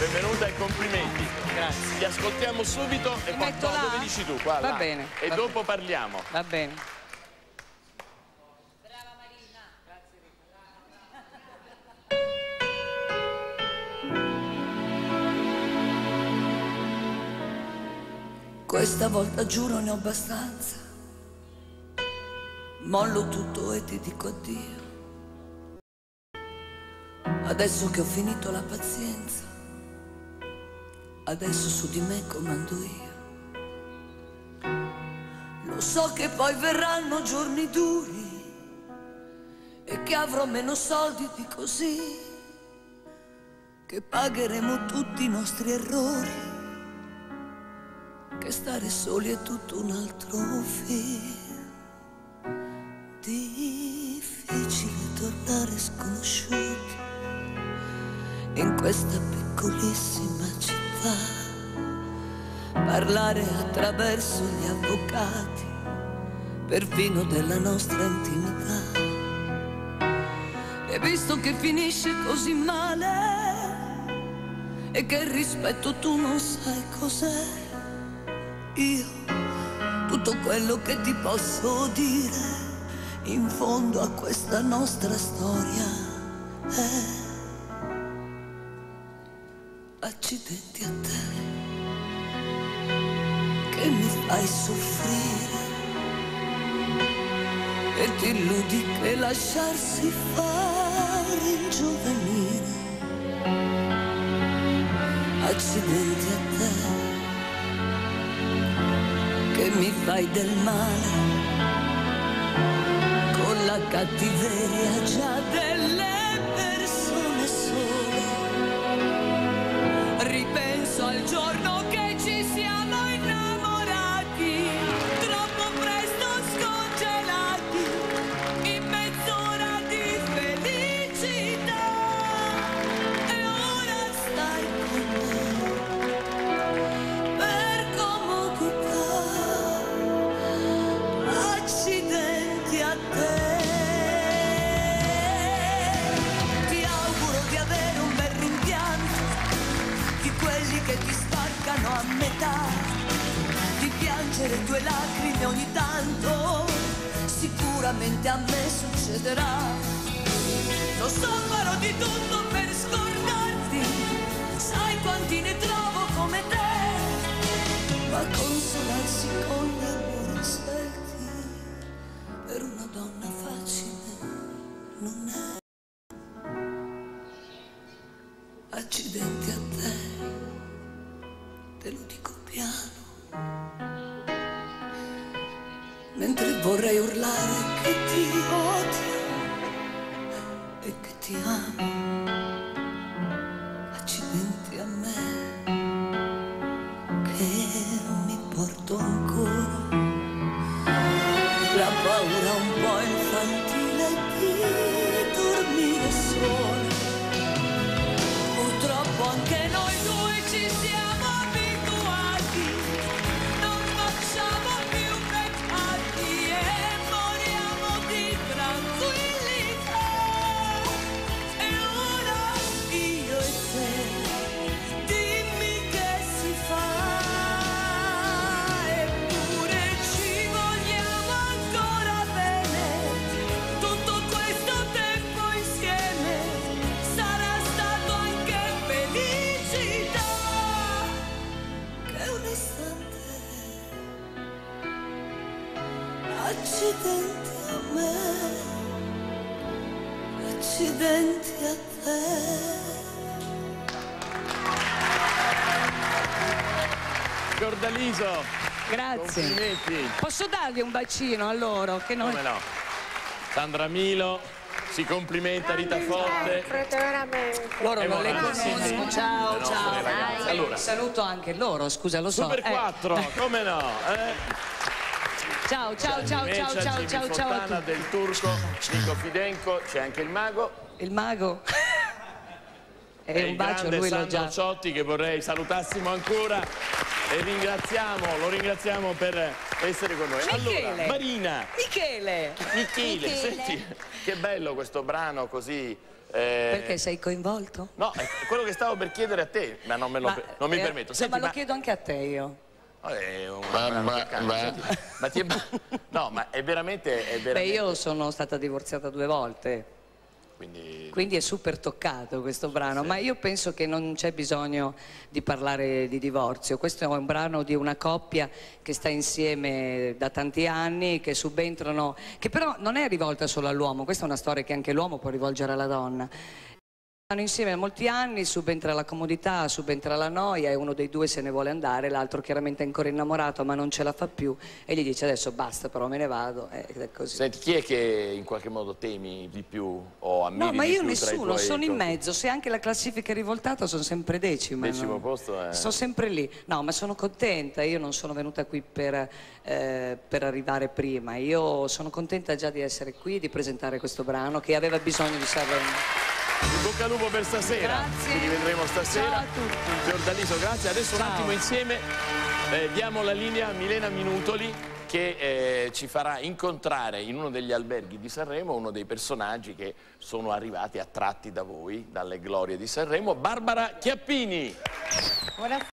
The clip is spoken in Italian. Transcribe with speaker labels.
Speaker 1: benvenuta e complimenti.
Speaker 2: Grazie.
Speaker 1: Ti ascoltiamo subito e poi dove dici tu? Qua,
Speaker 2: va
Speaker 1: là.
Speaker 2: bene.
Speaker 1: E
Speaker 2: va
Speaker 1: dopo
Speaker 2: bene.
Speaker 1: parliamo.
Speaker 2: Va bene.
Speaker 3: Brava Marina. Grazie.
Speaker 4: Questa volta giuro ne ho abbastanza. Mollo tutto e ti dico addio. Adesso che ho finito la pazienza, adesso su di me comando io. Lo so che poi verranno giorni duri e che avrò meno soldi di così, che pagheremo tutti i nostri errori, che stare soli è tutto un altro film. Difficile tornare sconosciuti in questa piccolissima città, parlare attraverso gli avvocati, perfino della nostra intimità. E visto che finisce così male e che il rispetto tu non sai cos'è, io tutto quello che ti posso dire in fondo a questa nostra storia è: accidenti a te che mi fai soffrire e ti illudi che lasciarsi fare ringiovanire. Accidenti a te che mi fai del male con la cattiveria già delle persone sole. Ripenso al giorno che ci siamo innamorati, troppo presto scongelati in mezz'ora di felicità, e ora stai con me per comodità. Accidenti a te. Ti auguro di avere un bel rimpianto, di quelli che ti spaccano a metà, di piangere 2 lacrime ogni tanto, sicuramente a me succederà. Lo so, farò di tutto per scordarti, sai quanti ne trovo come te, ma consolarsi con gli amori svelti per una donna facile non è. Accidenti a te, te lo dico piano, mentre vorrei urlare che ti odio e che ti amo. Accidenti a me che mi porto ancora la paura un po' infantile di dormire sola. Purtroppo anche noi due ci siamo abituati, non facciamo più peccati e moriamo di tranquillità. E ora io e te, dimmi che si fa, eppure ci vogliamo ancora bene. Tutto questo tempo insieme sarà stato anche felicità. Che un istante. Accidenti a me, accidenti a te.
Speaker 1: Fiordaliso,
Speaker 2: Grazie.
Speaker 1: complimenti.
Speaker 2: Posso dargli un bacino a loro? Che noi...
Speaker 1: Come no? Sandra Milo, si complimenta Rita Forte.
Speaker 3: Veramente.
Speaker 2: Loro non le
Speaker 1: Buonasera.
Speaker 2: conosco. Ciao,
Speaker 1: Le nostre
Speaker 2: ciao.
Speaker 1: ragazze. Allora,
Speaker 2: Saluto anche loro, scusa, lo so.
Speaker 1: Super 4, come no?
Speaker 2: Ciao, ciao, ciao,
Speaker 1: Invece,
Speaker 2: ciao, ciao,
Speaker 1: Jimmy
Speaker 2: ciao, ciao a
Speaker 1: Fontana,
Speaker 2: tutti.
Speaker 1: Del Turco, Nico Fidenco, c'è anche il mago.
Speaker 2: Il mago. E un bacio,
Speaker 1: grande
Speaker 2: lui l'ho
Speaker 1: Sandro
Speaker 2: già.
Speaker 1: Ciotti, che vorrei salutassimo ancora e lo ringraziamo per essere con noi.
Speaker 2: Michele.
Speaker 1: Allora, Marina.
Speaker 2: Michele.
Speaker 1: Michele, senti, che bello questo brano così.
Speaker 2: Perché sei coinvolto?
Speaker 1: No, è quello che stavo per chiedere a te, ma non mi permetto. Senti,
Speaker 2: ma lo chiedo anche a te io.
Speaker 1: No, ma è veramente...
Speaker 2: Beh, io sono stata divorziata 2 volte. Quindi è super toccato questo brano, ma io penso che non c'è bisogno di parlare di divorzio. Questo è un brano di una coppia che sta insieme da tanti anni, che subentrano, che però non è rivolta solo all'uomo, questa è una storia che anche l'uomo può rivolgere alla donna. Stanno insieme da molti anni, subentra la comodità, subentra la noia e uno dei due se ne vuole andare, l'altro chiaramente è ancora innamorato ma non ce la fa più e gli dice adesso basta però me ne vado ed è così.
Speaker 1: Senti, chi è che in qualche modo temi di più o ammiri
Speaker 2: No, ma
Speaker 1: di
Speaker 2: io
Speaker 1: più
Speaker 2: nessuno, sono in mezzo, se anche la classifica è rivoltata sono sempre decima.
Speaker 1: Decimo posto è...
Speaker 2: Sono sempre lì, no ma sono contenta, io non sono venuta qui per arrivare prima, io sono contenta già di essere qui, di presentare questo brano che aveva bisogno di Sanremo.
Speaker 1: In bocca al lupo per stasera.
Speaker 2: Grazie.
Speaker 1: Ci rivedremo stasera.
Speaker 2: Ciao a tutti.
Speaker 1: Fiordaliso, grazie. Adesso
Speaker 2: Ciao.
Speaker 1: un attimo insieme diamo la linea a Milena Minutoli che ci farà incontrare in uno degli alberghi di Sanremo uno dei personaggi che sono arrivati attratti da voi, dalle glorie di Sanremo, Barbara Chiappini.
Speaker 3: Buonasera.